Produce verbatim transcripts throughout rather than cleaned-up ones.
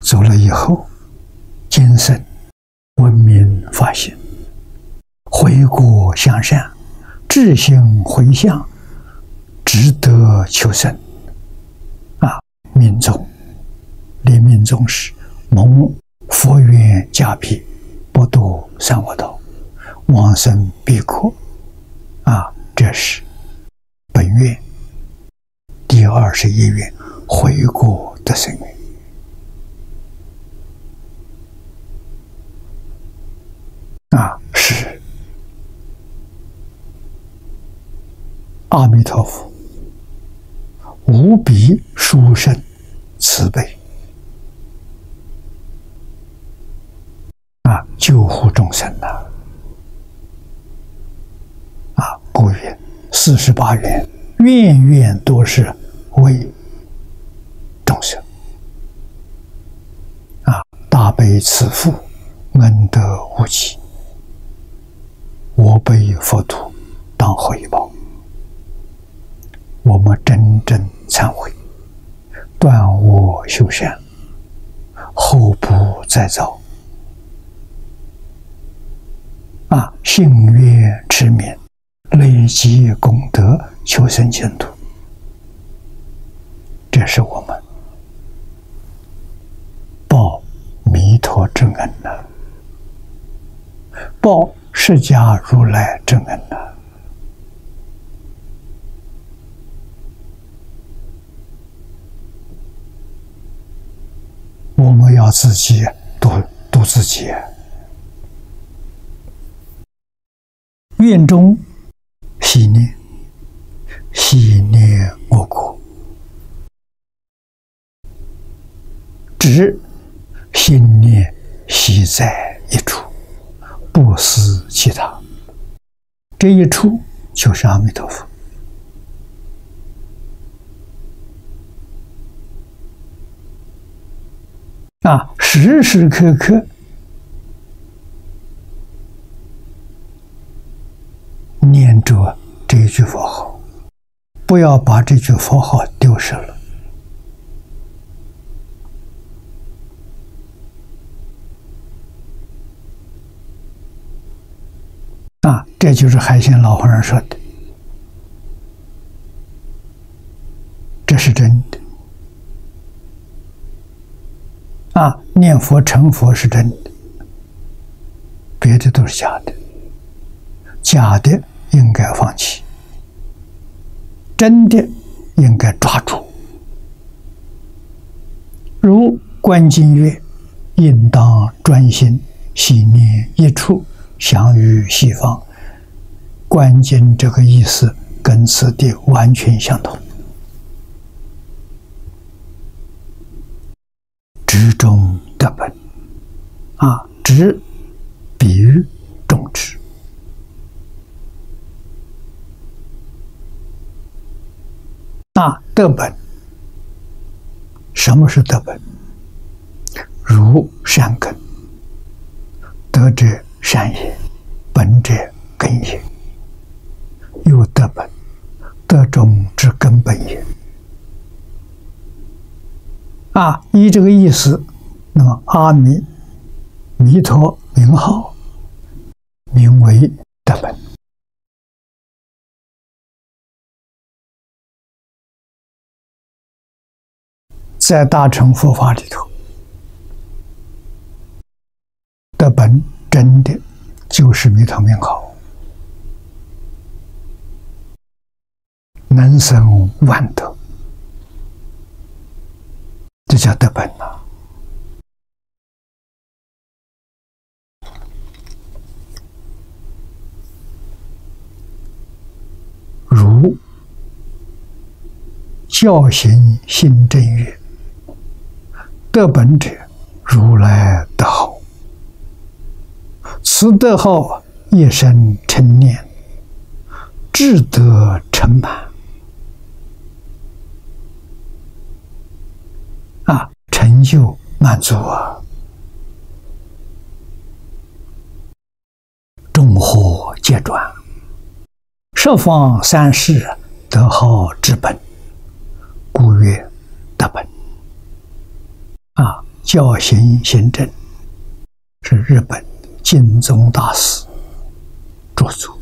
走了以后，今生闻名发心，回国向善，至心回向，值得求生。啊，命中临命终时，蒙佛缘加被，不堕三恶道，往生彼国。啊，这是本愿第二十一愿回国的生愿。啊，是阿弥陀佛无比殊胜慈悲啊，救护众生呐！啊，故曰四十八愿，愿愿多是为众生啊，大悲慈父，恩德无极，我辈佛土当回报。我们真正忏悔，断恶修善，后不再造。啊，信愿持名，累积功德，求生净土。这是我们报弥陀之恩呐，报释迦如来之恩呐。我们要自己度度自己。愿中系念，系念我国，只心念系在一处，不思其他。这一处就是阿弥陀佛。啊，时时刻刻念着这一句佛号，不要把这句佛号丢失了。啊，这就是海鲜老和尚说的，这是真的。啊，念佛成佛是真的，别的都是假的。假的应该放弃，真的应该抓住。如观经曰：“应当专心，系念一处，详于西方。”观经这个意思跟此地完全相同。执中得本，啊，执比喻种植。啊，得本，什么是得本？如善根，得者善也，本者根也。又得本，得中之根本也。啊，依这个意思，那么阿弥弥陀名号名为得本。在大乘佛法里头，得本真的就是弥陀名号，能生万德。这叫得本呐、啊！如教行信正曰：“得本者，如来德号。此德号一生成念，智德成满。”啊，成就满足啊！众惑皆转，十方三世德号之本，故曰得本。啊， 教行行证是日本净宗大师著作，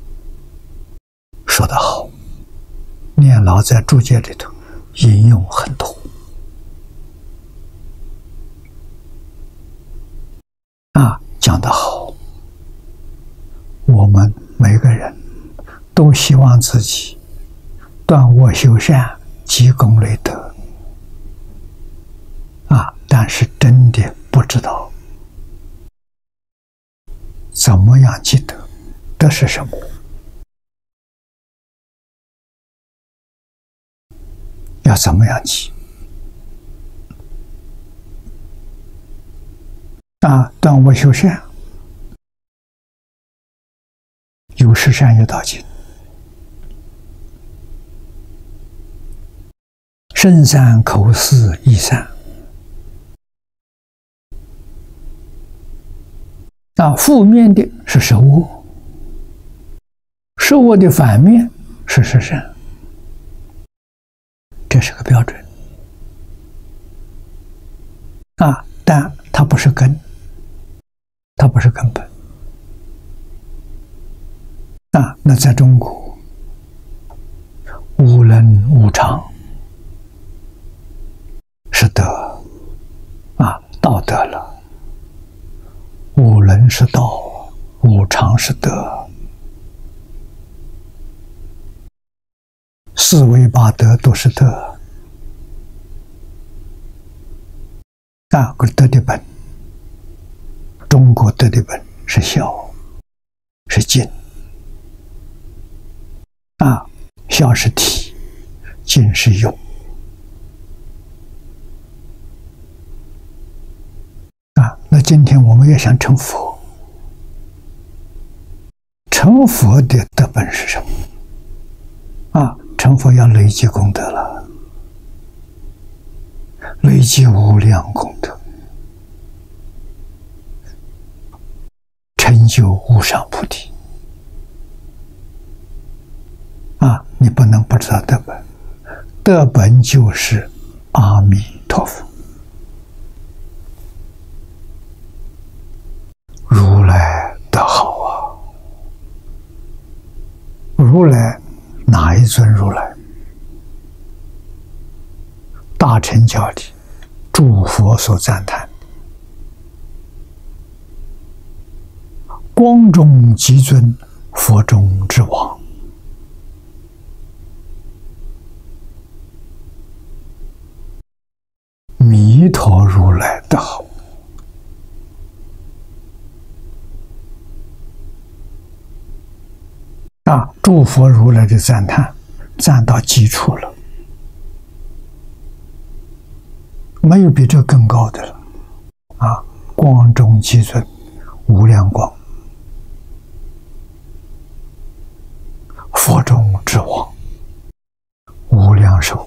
说得好，念老在注解里头引用很多。啊，讲得好，我们每个人都希望自己断恶修善，积功累德。啊，但是真的不知道怎么样积德，德是什么？要怎么样积？啊，断恶修善，有十善业道经，身善、口善、意善。啊，负面的是十恶，十恶的反面是十善，这是个标准。啊，但它不是根，它不是根本。啊，那在中国，无能无常是德，啊，道德了。无能是道，无常是德，四维八德都是德。啊，德的本，中国德的本是孝，是敬。啊，孝是体，敬是用。那今天我们也想成佛，成佛的德本是什么？啊，成佛要累积功德了，累积无量功德，成就无上菩提。啊，你不能不知道德本，德本就是阿弥陀佛。如来德好啊！如来哪一尊如来？大乘教里诸佛所赞叹，光中极尊，佛中之王。弥陀如来德好。啊，诸佛如来的赞叹，赞到基础了，没有比这更高的了。啊，光中极尊，无量光，佛中之王，无量寿。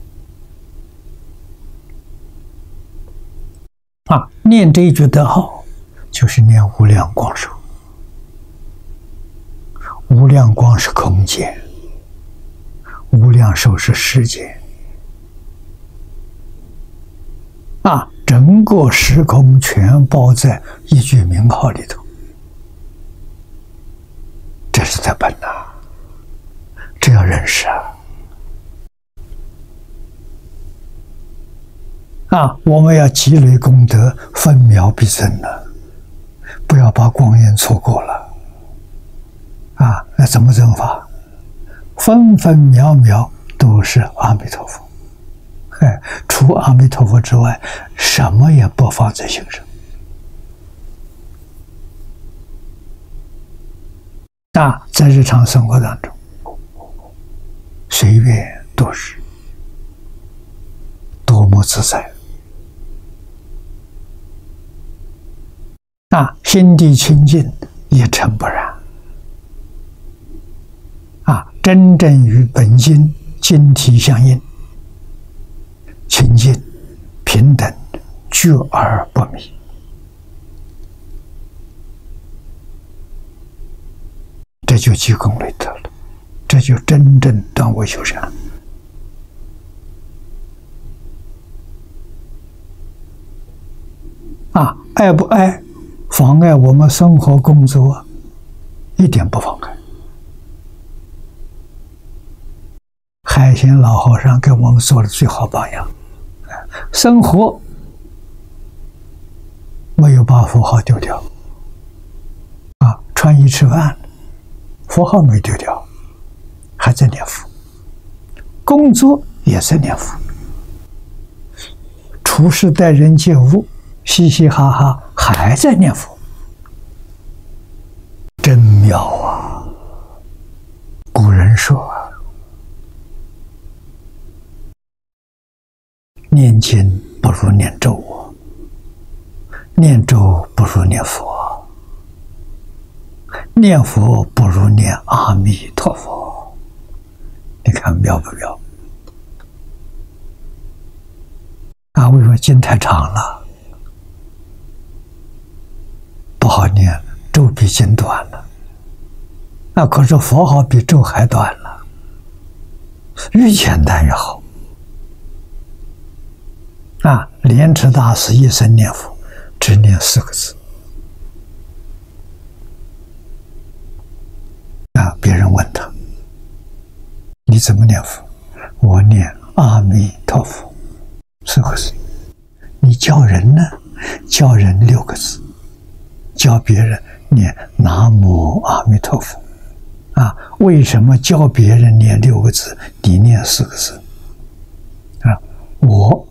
啊，念这一句德号，就是念无量光寿。无量光是空间，无量寿是时间。啊，整个时空全包在一句名号里头，这是德本呐，这要认识啊！啊，我们要积累功德，分秒必争了，不要把光阴错过了。啊，那怎么增法？分分秒秒都是阿弥陀佛，哎，除阿弥陀佛之外，什么也不放在心上。啊，在日常生活当中，随缘度日，多么自在！啊，心地清净，一尘不染。啊，真正与本心精体相应，清净、平等、觉而不迷。这就积功累德了，这就真正断恶修善。 啊，爱不爱妨碍我们生活工作？一点不妨碍。海贤老和尚给我们做了最好榜样，生活没有把佛号丢掉，啊，穿衣吃饭，佛号没丢掉，还在念佛，工作也在念佛，处事待人接物，嘻嘻哈哈，还在念佛，真妙啊！古人说啊，念经不如念咒啊，念咒不如念佛，念佛不如念阿弥陀佛。你看妙不妙？啊，为什么经太长了，不好念了？咒比经短了。那可是佛号比咒还短了，越简单越好。啊，莲池大师一生念佛，只念四个字。啊，别人问他：“你怎么念佛？”我念阿弥陀佛，四个字。你教人呢？教人六个字，教别人念南无阿弥陀佛。啊，为什么教别人念六个字，你念四个字？啊，我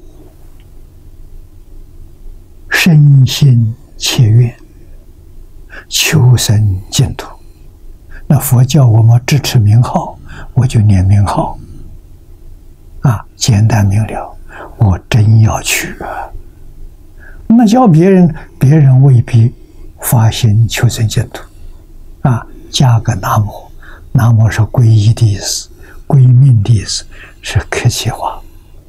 身心切愿，求生净土。那佛教我们支持名号，我就念名号。啊，简单明了，我真要去啊！那教别人，别人未必发心求生净土。啊，加个南无，南无是皈依的意思，归命的意思，是客气话。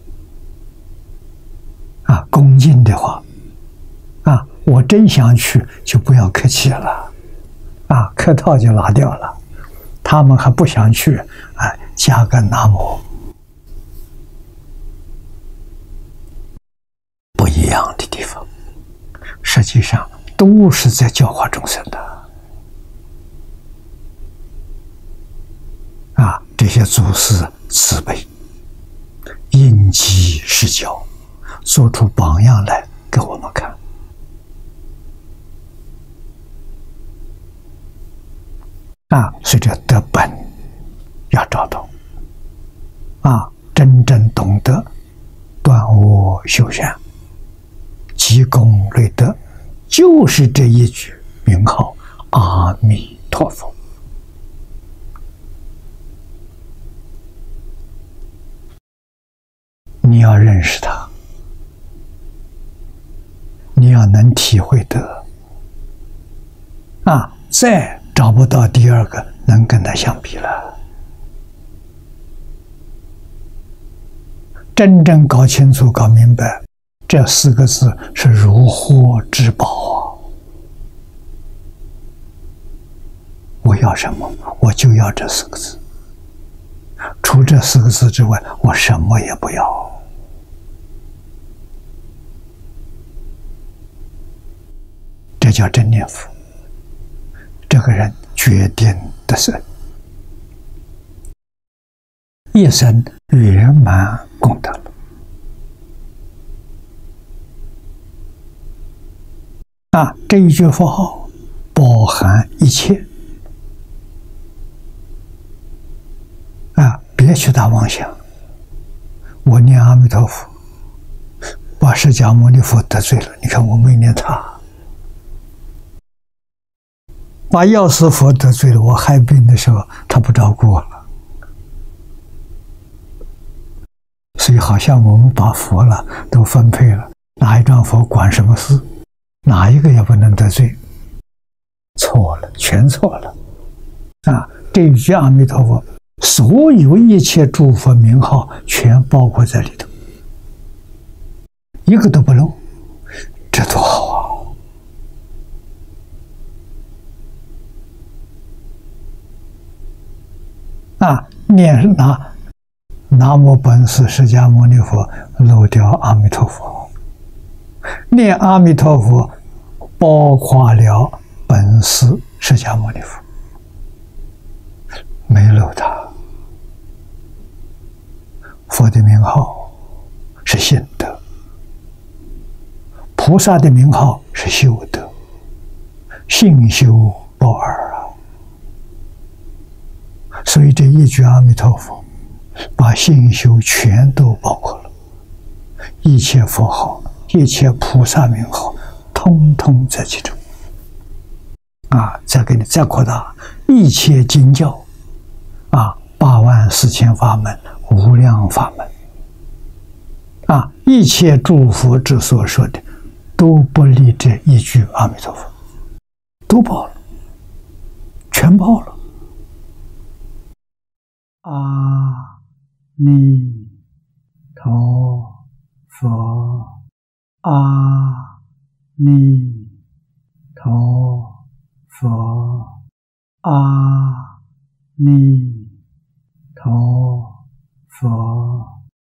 啊，恭敬的话。啊，我真想去，就不要客气了，啊，客套就拿掉了。他们还不想去，啊，加个南无，不一样的地方，实际上都是在教化众生的。啊，这些祖师慈悲，因机施教，做出榜样来给我们看。啊，所以这德本要找到，啊，真正懂得断恶修善、积功累德，就是这一句名号阿弥陀佛。你要认识它，你要能体会得，啊，再找不到第二个能跟它相比了。真正搞清楚、搞明白，这四个字是如获至宝啊！我要什么，我就要这四个字。除这四个字之外，我什么也不要。这叫真念佛。这个人决定得胜，一生圆满功德了。啊，这一句佛号包含一切。啊，别去打妄想。我念阿弥陀佛，把释迦牟尼佛得罪了，你看我没念他。把药师佛得罪了，我害病的时候他不照顾我了，所以好像我们把佛了都分配了，哪一张佛管什么事，哪一个也不能得罪，错了，全错了。啊，这一句阿弥陀佛，所有一切诸佛名号全包括在里头，一个都不漏，这多好啊！啊，念拿南无本师释迦牟尼佛，漏掉阿弥陀佛， 念阿弥陀佛，包括了本师释迦牟尼佛，没漏他。佛的名号是信德，菩萨的名号是修德，信修报二啊。所以这一句阿弥陀佛，把信修全都包括了，一切佛号、一切菩萨名号，通通在其中。啊，再给你再扩大，一切经教，啊，八万四千法门，无量法门，啊，一切诸佛之所说的，都不离这一句阿弥陀佛，都报了，全报了。阿弥陀佛，阿弥陀佛，阿弥